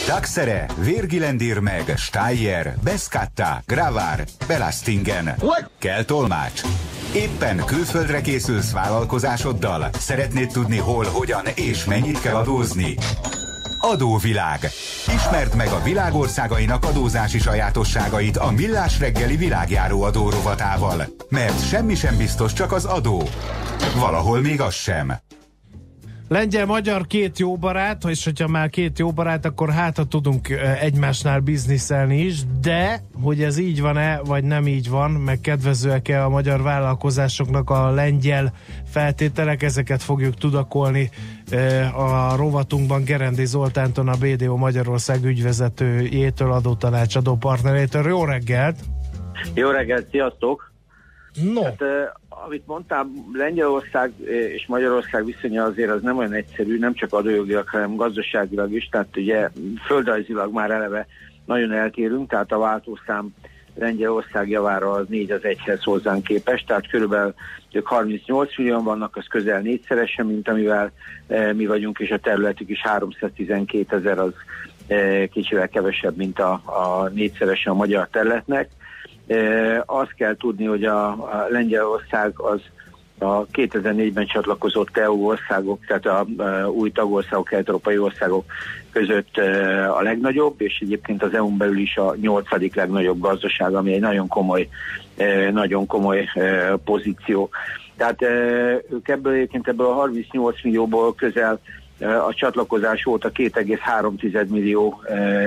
Taxere, Virgilendir meg, Steyr, Beskatta, Gravár, Belastingen. Kell tolmács. Éppen külföldre készülsz vállalkozásoddal? Szeretnéd tudni hol, hogyan és mennyit kell adózni? Adóvilág. Ismerd meg a világ országainak adózási sajátosságait a Millás reggeli világjáró adó rovatával. Mert semmi sem biztos, csak az adó. Valahol még az sem. Lengyel-magyar két jó barát, és hogyha már két jó barát, akkor hát tudunk egymásnál bizniszelni is, de hogy ez így van-e, vagy nem így van, meg kedvezőek-e a magyar vállalkozásoknak a lengyel feltételek, ezeket fogjuk tudakolni a rovatunkban Gerendi Zoltántól, a BDO Magyarország ügyvezetőjétől, adótanácsadó partnerétől. Jó reggelt! Jó reggelt, sziasztok! No. Hát, amit mondtál, Lengyelország és Magyarország viszonya azért az nem olyan egyszerű, nem csak adójogilag, hanem gazdaságilag is, tehát ugye földrajzilag már eleve nagyon eltérünk, tehát a váltószám Lengyelország javára az 4 az 1-hez hozzánk képest, tehát körülbelül ők 38 millióan vannak, az közel 4-szeresen, mint amivel mi vagyunk, és a területük is 312 000, az kicsivel kevesebb, mint a 4-szeresen a magyar területnek. Azt kell tudni, hogy a Lengyelország az a 2004-ben csatlakozott EU országok, tehát a új tagországok, kelet-európai országok között a legnagyobb, és egyébként az EU-n belül is a 8. legnagyobb gazdaság, ami egy nagyon komoly pozíció. Tehát ők ebből a 38 millióból közel a csatlakozás óta 2,3 millió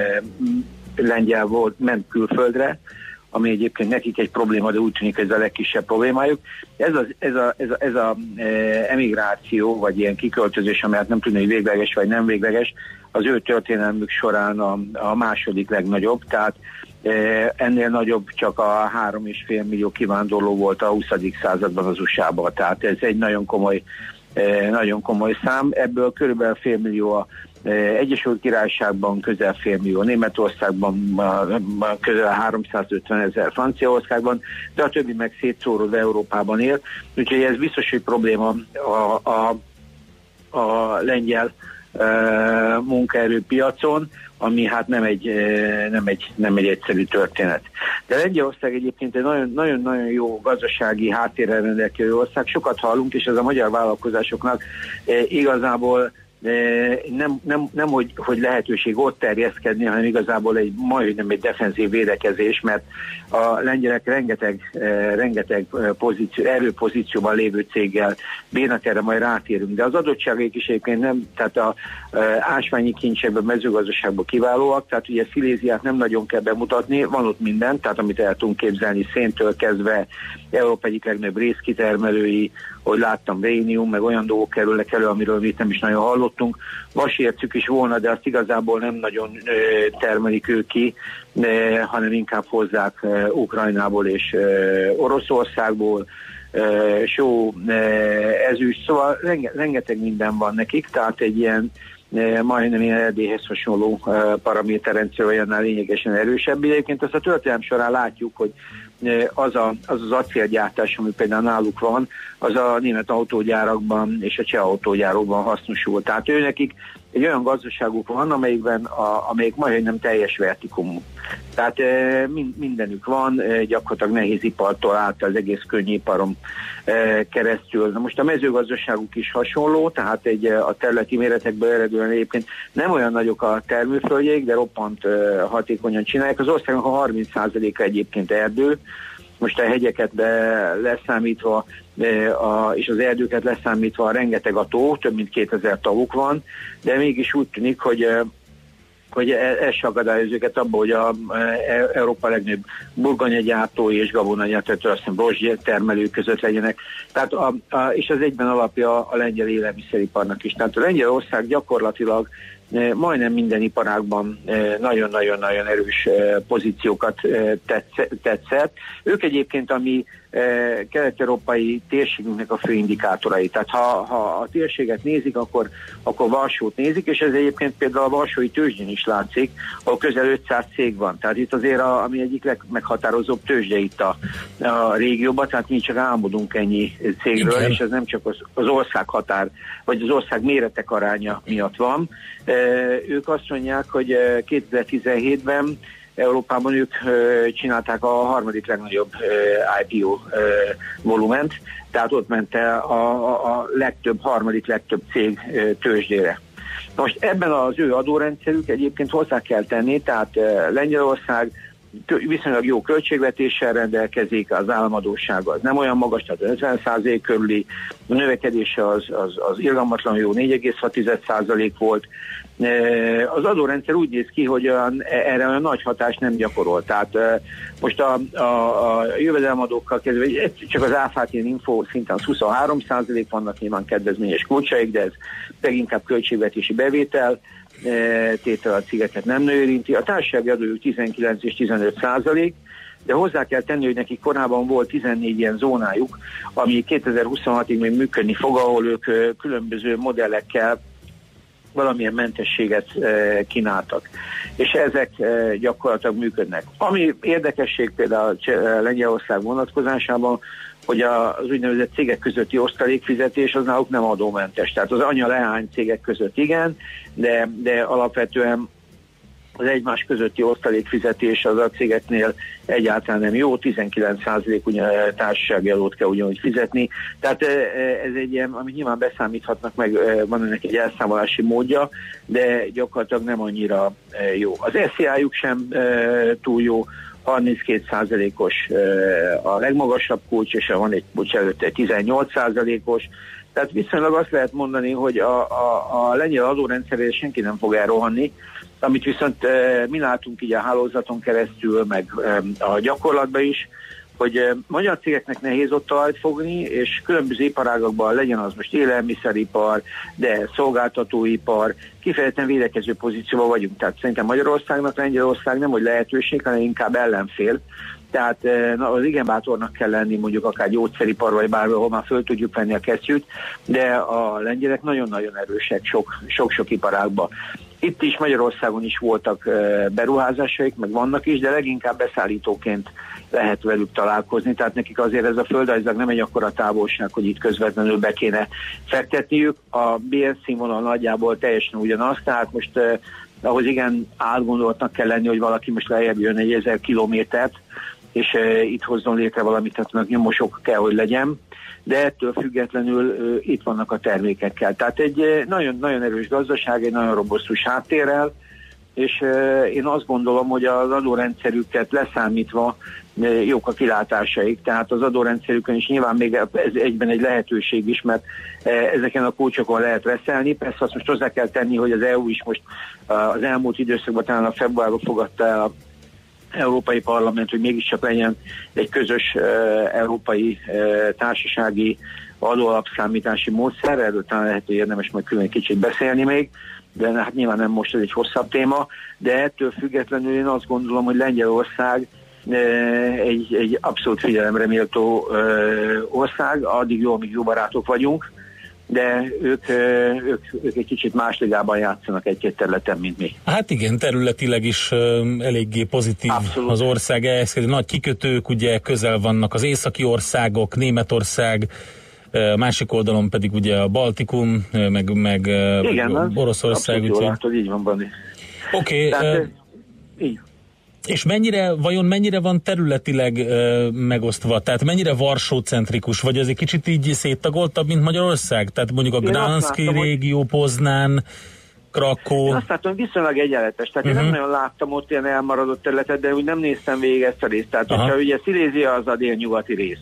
lengyel ment külföldre, ami egyébként nekik egy probléma, de úgy tűnik, hogy ez a legkisebb problémájuk. Ez a emigráció, vagy ilyen kiköltözés, amelyet nem tudni, hogy végleges vagy nem végleges, az ő történelmük során a második legnagyobb, tehát ennél nagyobb csak a 3,5 millió kivándorló volt a 20. században az USA-ban, tehát ez egy nagyon komoly szám, ebből körülbelül fél millió a Egyesült Királyságban, közel fél millió Németországban, közel 350 000 Franciaországban, de a többi meg szétszóródva Európában él. Úgyhogy ez biztos, hogy probléma a lengyel munkaerőpiacon, ami hát nem egy egyszerű történet. De Lengyelország egyébként egy nagyon-nagyon jó gazdasági háttérrel rendelkező ország. Sokat hallunk, és ez a magyar vállalkozásoknak igazából nem hogy lehetőség ott terjeszkedni, hanem igazából majdnem egy defenzív védekezés, mert a lengyelek rengeteg erőpozícióban lévő céggel bírnak, erre majd rátérünk. De az adottságaik is egyébként nem, tehát a ásványi kincsekben, mezőgazdaságban kiválóak, tehát ugye Sziléziát nem nagyon kell bemutatni, van ott minden, tehát amit el tudunk képzelni, széntől kezdve Európa egyik legnagyobb részkitermelői, hogy láttam, rénium, meg olyan dolgok kerülnek elő, amiről mi nem is nagyon hallottunk. Vasércük is volna, de azt igazából nem nagyon termelik ők ki, hanem inkább hozzák Ukrajnából és Oroszországból, só, ezüst, szóval rengeteg minden van nekik, tehát egy ilyen majdnem ilyen Erdélyhez hasonló paraméterrendszer olyannál lényegesen erősebb. Egyébként azt a történelem során látjuk, hogy az acélgyártás, ami például náluk van, az a német autógyárakban és a cseh autógyárakban hasznosul. Tehát nekik egy olyan gazdaságuk van, amelyik majdnem nem teljes vertikumú. Tehát mindenük van, gyakorlatilag nehézipartól át az egész könnyűiparon keresztül. Na most a mezőgazdaságuk is hasonló, tehát a területi méretekből eredően egyébként nem olyan nagyok a termőföldjeik, de roppant hatékonyan csinálják. Az országnak a 30%-a egyébként erdő, most a hegyeket leszámítva és az erdőket leszámítva rengeteg a tó, több mint 2000 tavuk van, de mégis úgy tűnik, hogy ez se akadályozza őket abban, hogy Európa legnagyobb burgonyagyártói és gabonanyártói, azt hiszem rozsdje termelők között legyenek. Tehát és az egyben alapja a lengyel élelmiszeriparnak is. Tehát a Lengyelország gyakorlatilag majdnem minden iparágban nagyon-nagyon-nagyon erős pozíciókat tetszett. Ők egyébként, ami kelet-európai térségünknek a fő indikátorai. Tehát ha a térséget nézik, akkor Varsót nézik, és ez egyébként például a varsói tőzsdén is látszik, ahol közel 500 cég van. Tehát itt azért ami egyik legmeghatározóbb tőzsde itt a régióban, tehát mi csak álmodunk ennyi cégről, igen. És ez nem csak az ország határ, vagy az ország méretek aránya miatt van. Ők azt mondják, hogy 2017-ben Európában ők csinálták a harmadik legnagyobb IPO volument, tehát ott ment el a harmadik legtöbb cég tőzsdére. Most ebben az ő adórendszerük egyébként hozzá kell tenni, tehát Lengyelország viszonylag jó költségvetéssel rendelkezik, az államadóssága az nem olyan magas, tehát 50% körüli, a növekedése az irgalmatlan jó, 4,6% volt. Az adórendszer úgy néz ki, hogy erre olyan nagy hatást nem gyakorol. Tehát most a jövedelemadókkal kezdve, csak az áfát ilyen info szinten 23% vannak nyilván kedvezményes kulcsaik, de ez leginkább költségvetési bevétel, tétel a cégeket nem érinti. A társasági adójuk 19 és 15%, de hozzá kell tenni, hogy nekik korábban volt 14 ilyen zónájuk, ami 2026-ig még működni fog, ahol ők különböző modellekkel valamilyen mentességet kínáltak. És ezek gyakorlatilag működnek. Ami érdekesség például Lengyelország vonatkozásában, hogy az úgynevezett cégek közötti osztalékfizetés az náluk nem adómentes. Tehát az anya-leány cégek között igen, de alapvetően az egymás közötti osztalékfizetés az a cégeknél egyáltalán nem jó, 19% ugye társasági adót kell ugyanúgy fizetni. Tehát ez egy ilyen, amit nyilván beszámíthatnak meg, van ennek egy elszámolási módja, de gyakorlatilag nem annyira jó. Az SZIA-juk sem túl jó, 32%-os a legmagasabb kulcs, és van egy kulcs előtte 18%-os. Tehát viszonylag azt lehet mondani, hogy a lengyel adórendszerére senki nem fog elrohanni, amit viszont mi látunk így a hálózaton keresztül, meg a gyakorlatban is, hogy magyar cégeknek nehéz ott talajt fogni, és különböző iparágakban legyen az most élelmiszeripar, de szolgáltatóipar, kifejezetten védekező pozícióban vagyunk. Tehát szerintem Magyarországnak Lengyelország nem hogy lehetőség, hanem inkább ellenfél. Tehát az igen bátornak kell lenni mondjuk akár gyógyszeripar, vagy bárhol már föl tudjuk venni a kesztyűt, de a lengyelek nagyon-nagyon erősek sok-sok iparágban. Itt is Magyarországon is voltak beruházásaik, meg vannak is, de leginkább beszállítóként lehet velük találkozni, tehát nekik azért ez a földrajzilag nem egy akkora távolság, hogy itt közvetlenül be kéne fektetniük. A bérszínvonal színvonal nagyjából teljesen ugyanaz, tehát most ahhoz igen átgondoltnak kell lenni, hogy valaki most lejjebb jön egy 1000 kilométert, és itt hozzon létre valamit, tehát meg nyomosok kell, hogy legyen, de ettől függetlenül itt vannak a termékekkel. Tehát egy nagyon erős gazdaság, egy nagyon robusztus háttérrel, és én azt gondolom, hogy az adórendszerüket leszámítva jók a kilátásaik, tehát az adórendszerükön is nyilván még ez egyben egy lehetőség is, mert ezeken a kulcsokon lehet reszelni. Persze azt most hozzá kell tenni, hogy az EU is most az elmúlt időszakban, talán a februárban fogadta el a Európai Parlament, hogy mégiscsak legyen egy közös európai társasági adóalapszámítási módszer, erről talán lehet, hogy érdemes majd külön egy kicsit beszélni még, de hát nyilván nem most, ez egy hosszabb téma, de ettől függetlenül én azt gondolom, hogy Lengyelország egy abszolút figyelemre méltó ország, addig jó, amíg jó barátok vagyunk, de ők egy kicsit más ligában játszanak egy-két területen, mint mi. Hát igen, területileg is eléggé pozitív abszolút. Az ország ehhez, nagy kikötők, ugye közel vannak az északi országok, Németország, másik oldalon pedig ugye a Baltikum, meg igen, Oroszország. Abszolút így van, Bani. Oké. Így. És vajon mennyire van területileg megosztva? Tehát mennyire Varsó-centrikus? Vagy ez egy kicsit így széttagoltabb, mint Magyarország? Tehát mondjuk a Gdanszki régió, Poznán, Kraków. Én azt látom, viszonylag egyenletes. Tehát én nem nagyon láttam ott ilyen elmaradott területet, de úgy nem néztem végig ezt a részt. Tehát hogyha ugye Szilézia az a délnyugati rész.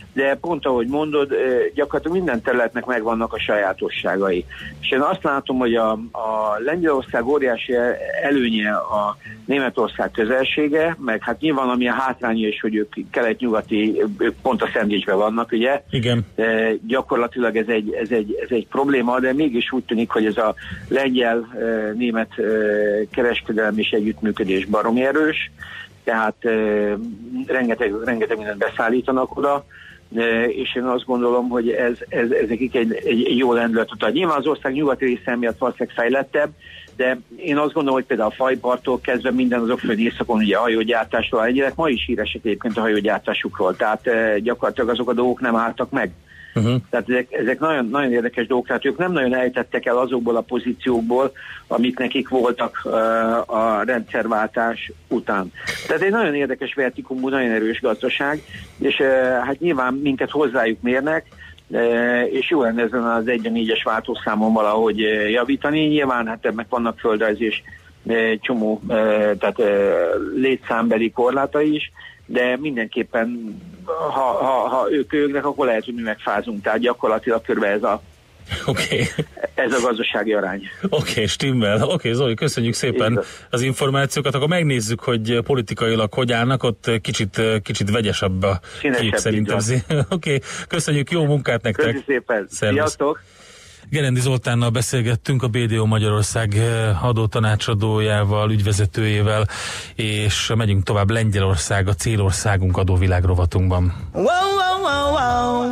de pont ahogy mondod, gyakorlatilag minden területnek megvannak a sajátosságai. És én azt látom, hogy a Lengyelország óriási előnye a Németország közelsége, meg hát nyilván ami a hátránya is, hogy ők kelet-nyugati, ők pont a szendvicsben vannak, ugye? Igen. Gyakorlatilag ez egy probléma, de mégis úgy tűnik, hogy ez a lengyel-német kereskedelmi és együttműködés baromi erős, tehát rengeteg mindent beszállítanak oda, és én azt gondolom, hogy ez nekik egy jó lendületet ad. Nyilván az ország nyugati része miatt valószínűleg fejlettebb, de én azt gondolom, hogy például a Fajparttól kezdve minden azok föld északon, ugye a hajógyártásról, egyébként ma is híresek egyébként a hajógyártásukról, tehát gyakorlatilag azok a dolgok nem álltak meg. Tehát ezek nagyon, nagyon érdekes dolgok, tehát ők nem nagyon ejtettek el azokból a pozíciókból, amik nekik voltak a rendszerváltás után. Tehát egy nagyon érdekes vertikumú, nagyon erős gazdaság, és hát nyilván minket hozzájuk mérnek, és jó lenne ezen az 1-4-es váltószámon valahogy javítani. Nyilván hát ennek vannak földrajzi és csomó tehát létszámbeli korlátai is, de mindenképpen ha ők őknek, akkor lehet, hogy mi megfázunk. Tehát gyakorlatilag körbe ez a gazdasági arány. Oké, stimmel. Oké, Zoli, köszönjük szépen az információkat. Akkor megnézzük, hogy politikailag hogy állnak. Ott kicsit vegyesebb a kép szerintem. Oké, köszönjük, jó munkát nektek. Köszönjük szépen. Sziasztok! Gerendi Zoltánnal beszélgettünk, a BDO Magyarország adótanácsadójával, ügyvezetőjével, és megyünk tovább. Lengyelország, a célországunk adóvilág rovatunkban. Wow, wow, wow, wow.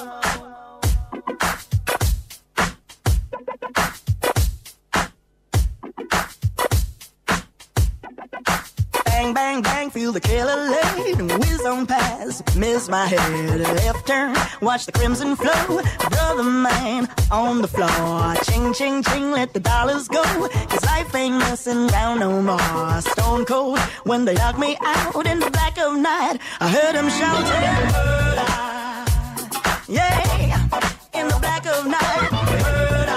Bang, bang, bang, feel the killer lane, whiz on past, miss my head, left turn, watch the crimson flow, brother man on the floor, ching, ching, ching, let the dollars go, his life ain't messing around no more, stone cold, when they knock me out in the black of night, I heard him shouting, murder, yeah, in the black of night, murder,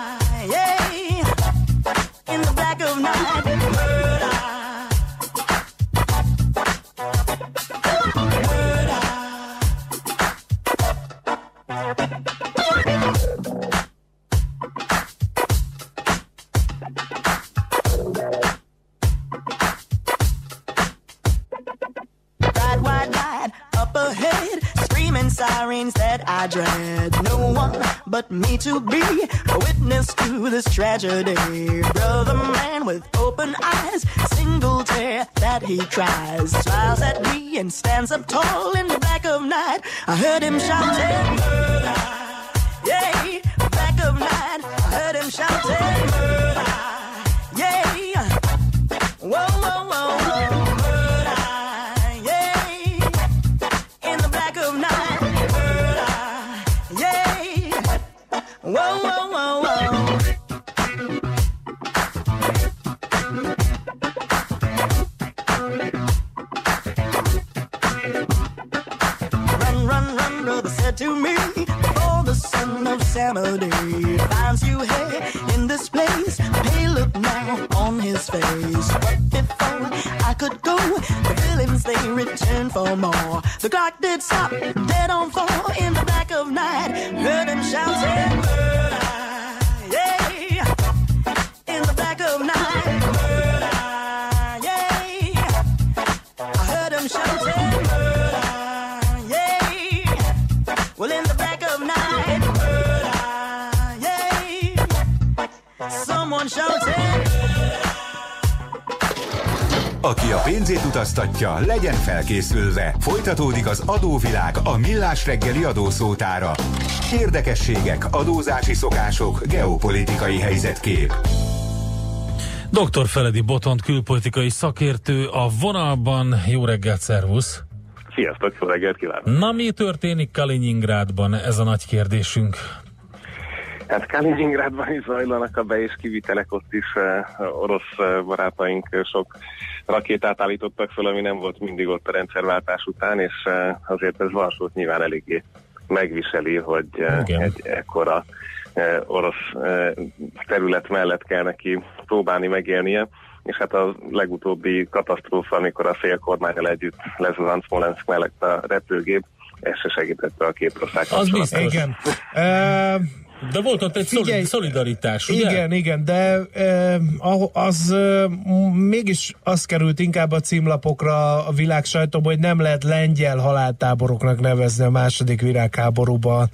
yeah, in the black of night, murder. Sirens that I dread, no one but me to be a witness to this tragedy. Brother man with open eyes, single tear that he tries, smiles at me and stands up tall in the black of night. I heard him shouting, murder, yeah, black of night. I heard him shouting, murder, yeah, whoa, whoa, whoa, whoa. Whoa, whoa, whoa, whoa. Run, run, run, brother said to me, before the son of Samadhi finds you here in this place. Hey, look now on his face. But before I could go, the villains, they returned for more. The clock did stop, dead on 4 in the black of night. Heard him shouting, murder, yeah, in the black of night, murder, yeah. I heard him shouting, murder, yeah, well in the black of night, murder, yeah, someone shouting. Aki a pénzét utaztatja, legyen felkészülve. Folytatódik az adóvilág a Millás reggeli adószótára. Érdekességek, adózási szokások, geopolitikai helyzetkép. Dr. Feledi Botont külpolitikai szakértő a vonalban. Jó reggelt, szervusz! Sziasztok, jó reggelt kívánok! Na, mi történik Kaliningrádban? Ez a nagy kérdésünk. Hát Kaliningrádban is zajlanak a be- és kivitelek, ott is orosz barátaink sok rakétát állítottak föl, ami nem volt mindig ott a rendszerváltás után, és azért ez Varsót nyilván eléggé megviseli, hogy egy ekkora orosz terület mellett kell neki próbálni megélnie, és hát a legutóbbi katasztrófa, amikor a félkormánnyal együtt lezuhant Smolensk mellett a repülgép, ez se segítette a két ország Az biztos. Igen. De volt ott egy szolidaritás, ugye? Igen, de mégis az került inkább a címlapokra a világ sajtóban, hogy nem lehet lengyel haláltáboroknak nevezni a második világháborúban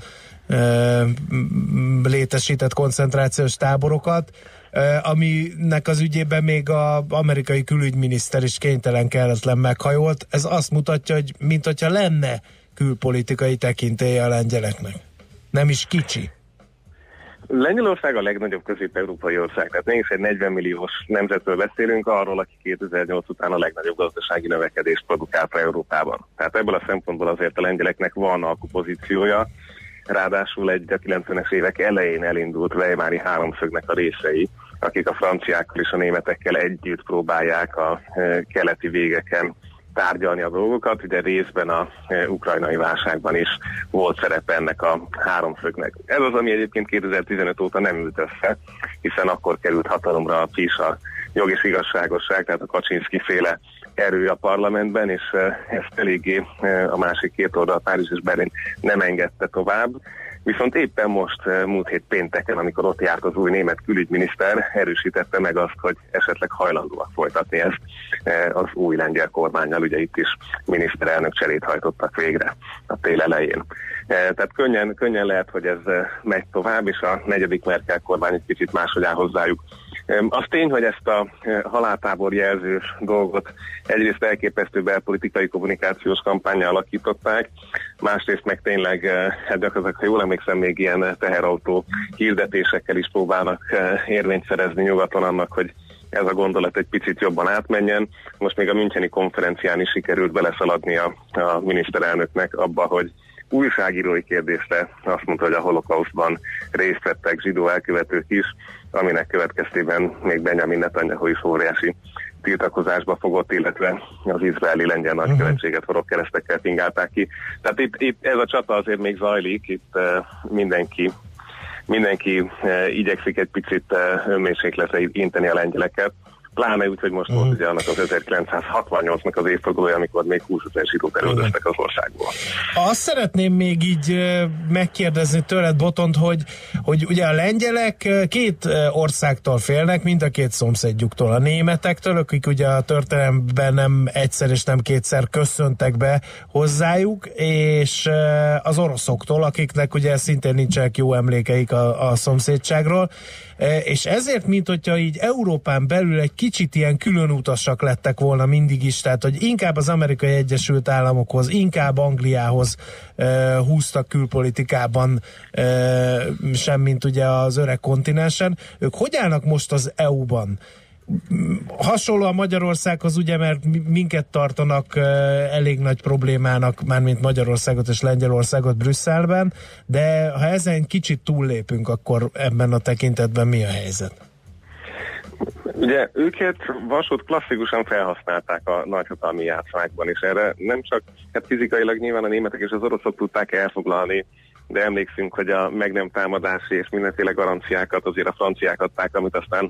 létesített koncentrációs táborokat, aminek az ügyében még az amerikai külügyminiszter is kénytelen meghajolt. Ez azt mutatja, hogy mint hogyha lenne külpolitikai tekintélye a lengyeleknek. Nem is kicsi. Lengyelország a legnagyobb közép-európai ország, tehát mégis egy 40 milliós nemzetről beszélünk, arról, aki 2008 után a legnagyobb gazdasági növekedést produkálta Európában. Tehát ebből a szempontból azért a lengyeleknek van alkupozíciója, ráadásul a 90-es évek elején elindult Weimári háromszögnek a részei, akik a franciákkal és a németekkel együtt próbálják a keleti végeken tárgyalni a dolgokat, ugye részben a ukrajnai válságban is volt szerepe ennek a háromszögnek. Ez az, ami egyébként 2015 óta nem ült össze, hiszen akkor került hatalomra a PiS, a jog és igazságosság, tehát a Kaczynszki féle erő a parlamentben, és ezt eléggé a másik két oldal, Párizs és Berlin nem engedte tovább. Viszont éppen most, múlt hét pénteken, amikor ott járt az új német külügyminiszter, erősítette meg azt, hogy esetleg hajlandóak folytatni ezt az új lengyel kormánnyal. Ugye itt is miniszterelnök cserét hajtottak végre a tél elején. Tehát könnyen lehet, hogy ez megy tovább, és a negyedik Merkel kormány egy kicsit máshogy áll hozzájuk. Az tény, hogy ezt a haláltábor jelzős dolgot egyrészt elképesztő belpolitikai kommunikációs kampánnyal alakították, másrészt meg tényleg, hát gyakorlatilag, ha jól emlékszem, még ilyen teherautó hirdetésekkel is próbálnak érvényt szerezni nyugaton annak, hogy ez a gondolat egy picit jobban átmenjen. Most még a müncheni konferencián is sikerült beleszaladni a miniszterelnöknek abba, hogy újságírói kérdésre azt mondta, hogy a holokausztban részt vettek zsidó elkövetők is, aminek következtében még Benjamin Netanyahu is óriási tiltakozásba fogott, illetve az izraeli lengyel nagykövetséget forró keresztekkel fingálták ki. Tehát itt ez a csata azért még zajlik, itt mindenki igyekszik egy picit önmérsékletre inteni a lengyeleket, pláne úgy, hogy most volt ugye annak az 1968-nak az évfordulója, amikor még 20 000 zsidót elüldöztek az országból. Azt szeretném még így megkérdezni tőled, Botond, hogy ugye a lengyelek két országtól félnek, mind a két szomszédjuktól, a németektől, akik ugye a történelemben nem egyszer és nem kétszer köszöntek be hozzájuk, és az oroszoktól, akiknek ugye szintén nincsenek jó emlékeik a szomszédságról, és ezért, mint hogyha így Európán belül egy kicsit ilyen különutasak lettek volna mindig is, tehát hogy inkább az Amerikai Egyesült Államokhoz, inkább Angliához húztak külpolitikában, sem mint ugye az öreg kontinensen. Ők hogy állnak most az EU-ban? Hasonló a Magyarországhoz, ugye, mert minket tartanak elég nagy problémának, mármint Magyarországot és Lengyelországot Brüsszelben, de ha ezen kicsit túllépünk, akkor ebben a tekintetben mi a helyzet? Ugye őket Varsót klasszikusan felhasználták a nagyhatalmi játszmákban, és erre nem csak fizikailag nyilván a németek és az oroszok tudták elfoglalni, de emlékszünk, hogy a meg nem támadási és mindenféle garanciákat azért a franciák adták, amit aztán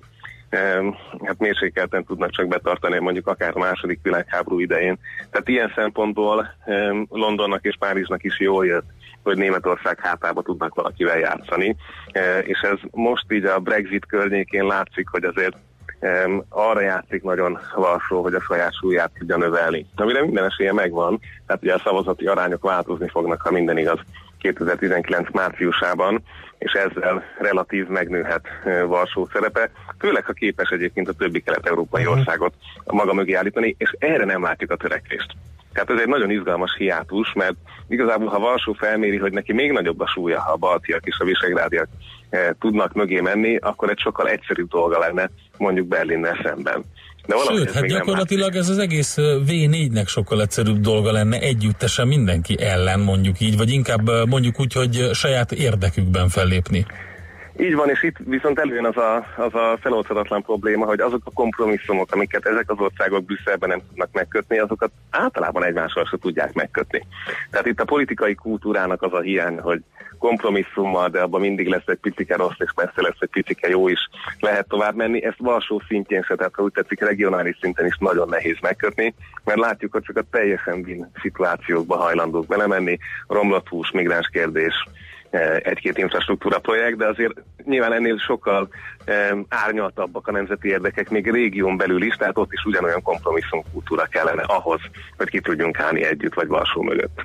mérsékelten tudnak csak betartani, mondjuk akár a második világháború idején. Tehát ilyen szempontból Londonnak és Párizsnak is jól jött, hogy Németország hátába tudnak valakivel játszani, és ez most így a Brexit környékén látszik, hogy azért arra játszik nagyon Varsó, hogy a saját súlyát tudja növelni. Amire minden esélye megvan, tehát ugye a szavazati arányok változni fognak, ha minden igaz, 2019 márciusában, és ezzel relatív megnőhet Varsó szerepe, főleg ha képes egyébként a többi kelet-európai országot maga mögé állítani, és erre nem látjuk a törekvést. Tehát ez egy nagyon izgalmas hiátus, mert igazából ha Varsó felméri, hogy neki még nagyobb a súlya, ha a baltiak és a visegrádiak tudnak mögé menni, akkor egy sokkal egyszerűbb dolga lenne mondjuk Berlinnel szemben. De sőt, hát gyakorlatilag ez az egész V4-nek sokkal egyszerűbb dolga lenne együttesen mindenki ellen, mondjuk így, vagy inkább mondjuk úgy, hogy saját érdekükben fellépni. Így van, és itt viszont előjön az a feloldhatatlan probléma, hogy azok a kompromisszumok, amiket ezek az országok Brüsszelben nem tudnak megkötni, azokat általában egymással se tudják megkötni. Tehát itt a politikai kultúrának az a hiány, hogy kompromisszummal, de abban mindig lesz egy picike rossz, és messze lesz egy picike jó is, lehet tovább menni. Ezt Varsó szintjén se, tehát ha úgy tetszik, regionális szinten is nagyon nehéz megkötni, mert látjuk, hogy csak a teljesen win szituációkba hajlandók belemenni, romlott hús, migráns kérdés, egy-két infrastruktúra projekt, de azért nyilván ennél sokkal árnyaltabbak a nemzeti érdekek, még régión belül is, tehát ott is ugyanolyan kompromisszumkultúra kellene ahhoz, hogy ki tudjunk állni együtt, vagy Varsó mögött.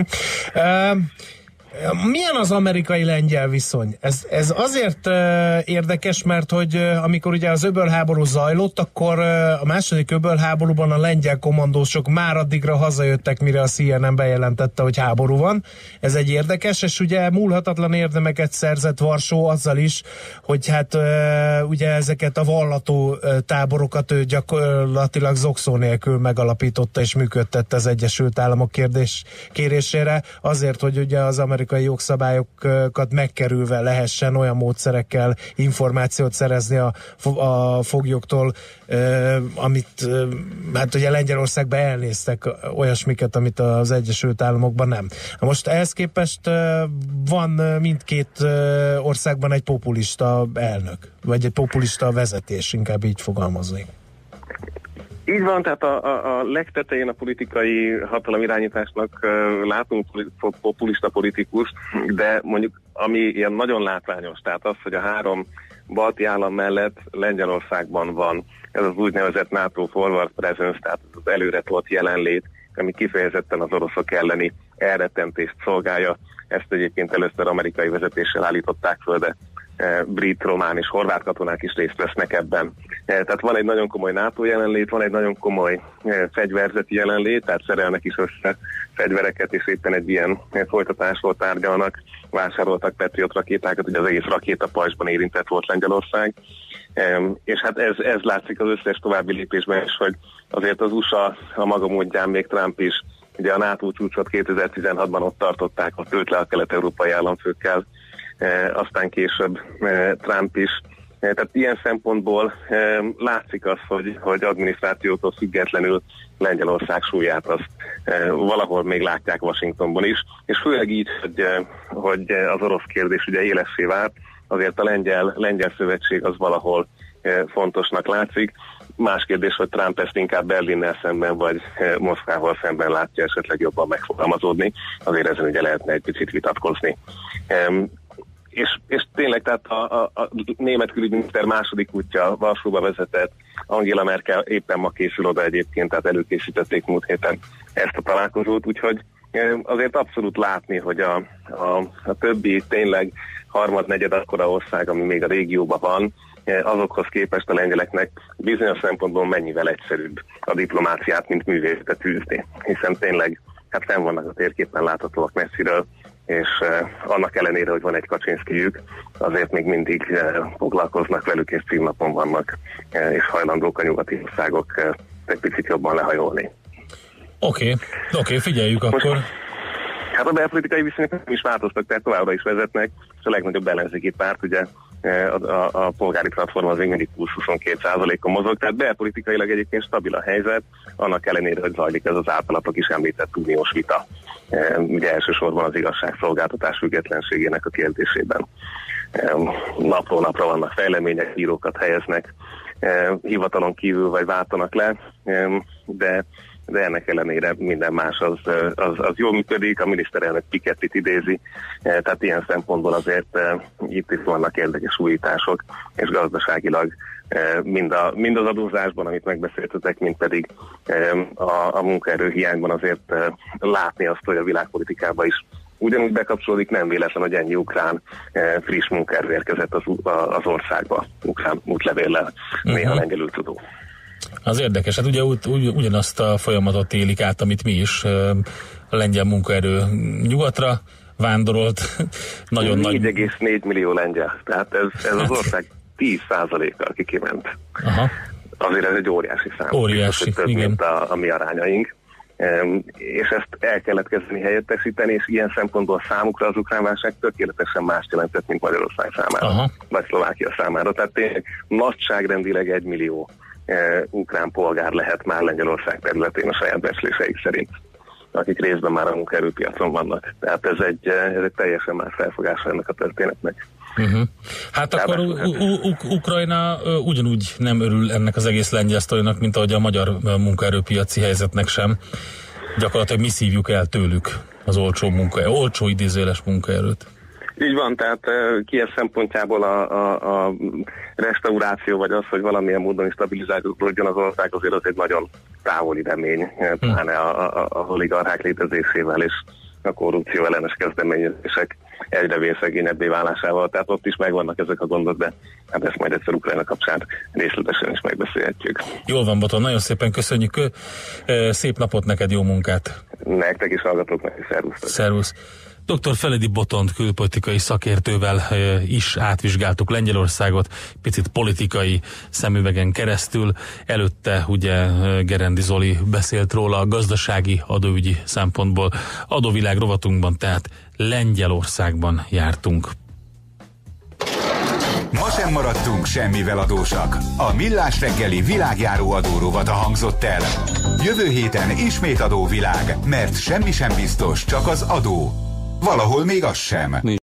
Milyen az amerikai-lengyel viszony? Ez azért érdekes, mert hogy amikor ugye az öbölháború zajlott, akkor a második öbölháborúban a lengyel kommandósok már addigra hazajöttek, mire a CNN bejelentette, hogy háború van. Ez egy érdekes, és ugye múlhatatlan érdemeket szerzett Varsó azzal is, hogy hát ugye ezeket a vallató táborokat ő gyakorlatilag zokszó nélkül megalapította és működtette az Egyesült Államok kérésére, azért, hogy ugye az amerikai jogszabályokat megkerülve lehessen olyan módszerekkel információt szerezni a foglyoktól, amit hát ugye Lengyelországban elnéztek olyasmiket, amit az Egyesült Államokban nem. Most ehhez képest van mindkét országban egy populista elnök, vagy egy populista vezetés, inkább így fogalmazni. Így van, tehát a legtetején a politikai hatalomirányításnak látunk populista politikust, de mondjuk ami ilyen nagyon látványos, tehát az, hogy a 3 balti állam mellett Lengyelországban van ez az úgynevezett NATO Forward Presence, tehát az előretolt jelenlét, ami kifejezetten az oroszok elleni elrettentést szolgálja. Ezt egyébként először amerikai vezetéssel állították föl, de brit, román és horvát katonák is részt vesznek ebben. Tehát van egy nagyon komoly NATO jelenlét, van egy nagyon komoly fegyverzeti jelenlét, tehát szerelnek is össze fegyvereket, és éppen egy ilyen folytatásról tárgyalnak, vásároltak Patriot rakétákat, ugye az egész rakétapajzsban érintett volt Lengyelország. És hát ez látszik az összes további lépésben is, hogy azért az USA a maga módján, még Trump is, ugye a NATO csúcsot 2016-ban ott tartották, ott ült le a kelet-európai államfőkkel, aztán később Trump is. Tehát ilyen szempontból látszik az, hogy adminisztrációtól függetlenül Lengyelország súlyát azt valahol még látják Washingtonban is, és főleg így, hogy az orosz kérdés ugye élessé vált, azért a lengyel szövetség az valahol fontosnak látszik. Más kérdés, hogy Trump ezt inkább Berlinnel szemben, vagy Moszkvával szemben látja esetleg jobban megfogalmazódni, azért ezen ugye lehetne egy picit vitatkozni. És tényleg, tehát a német külügyminiszter második útja Varsóba vezetett, Angela Merkel éppen ma készül oda egyébként, tehát előkészítették múlt héten ezt a találkozót, úgyhogy azért abszolút látni, hogy a többi tényleg harmad-negyed akkora ország, ami még a régióban van, azokhoz képest a lengyeleknek bizonyos szempontból mennyivel egyszerűbb a diplomáciát, mint művészetet űzni, hiszen tényleg hát nem vannak a térképen láthatóak messziről, és annak ellenére, hogy van egy Kaczynszkijük, azért még mindig foglalkoznak velük, és címlapon vannak, és hajlandók a nyugati országok egy picit jobban lehajolni. Oké, figyeljük akkor. Hát a belpolitikai viszonyok nem is változtak, tehát továbbra is vezetnek, és a legnagyobb ellenzéki párt, ugye a polgári platform az még mindig 22%-on mozog, tehát belpolitikailag egyébként stabil a helyzet, annak ellenére, hogy zajlik ez az általatok is említett uniós vita. Ugye elsősorban az igazságszolgáltatás függetlenségének a kérdésében. Napról napra vannak fejlemények, bírókat helyeznek hivatalon kívül vagy váltanak le, de ennek ellenére minden más az jól működik, a miniszterelnök Pikettyt idézi, tehát ilyen szempontból azért itt is vannak érdekes újítások, és gazdaságilag mind az adózásban, amit megbeszéltetek, mind pedig a munkaerőhiányban azért látni azt, hogy a világpolitikában is ugyanúgy bekapcsolódik, nem véletlen, hogy ennyi ukrán friss munkaerő érkezett az országba, ukrán útlevéllel, néha lengyelül tudó. Az érdekes, hát ugye ugyanazt a folyamatot élik át, amit mi is, a lengyel munkaerő nyugatra vándorolt. 4,4 millió lengyel, tehát ez az ország 10%-a, aki kiment. Aha. Azért ez egy óriási szám. Óriási, biztos, több, igen. Mint a mi arányaink. és ezt el kellett kezdeni helyettesíteni, és ilyen szempontból számukra az ukrán válság tökéletesen mást jelentett, mint Magyarország számára, vagy Szlovákia számára. Tehát tényleg nagyságrendileg 1 millió ukrán polgár lehet már Lengyelország területén a saját becsléseik szerint, akik részben már a munkaerőpiacon vannak. Tehát ez egy teljesen más felfogása ennek a történetnek. Hát akkor Ukrajna ugyanúgy nem örül ennek az egész lengyel sztorinak, mint ahogy a magyar munkaerőpiaci helyzetnek sem. Gyakorlatilag mi szívjuk el tőlük az olcsó idézőjeles munkaerőt. Így van, tehát Kijev szempontjából a restauráció, vagy az, hogy valamilyen módon is stabilizálódjon az ország, azért az egy nagyon távoli remény, pláne az oligarchák létezésével és a korrupció ellenes kezdeményezések egyre vérszegényebbé válásával. Tehát ott is megvannak ezek a gondok, de hát ezt majd egyszer Ukrajna kapcsán részletesen is megbeszélhetjük. Jól van, Botond, nagyon szépen köszönjük. Szép napot neked, jó munkát! Nektek is, hallgatóknak is, szervusztok! Szervusz! Dr. Feledi Botond külpolitikai szakértővel is átvizsgáltuk Lengyelországot, picit politikai szemüvegen keresztül. Előtte ugye Gerendi Zoli beszélt róla a gazdasági adóügyi szempontból. Adóvilág rovatunkban, tehát Lengyelországban jártunk. Ma sem maradtunk semmivel adósak. A Millás reggeli világjáró adórovata hangzott el. Jövő héten ismét adóvilág, mert semmi sem biztos, csak az adó. Valahol még az sem.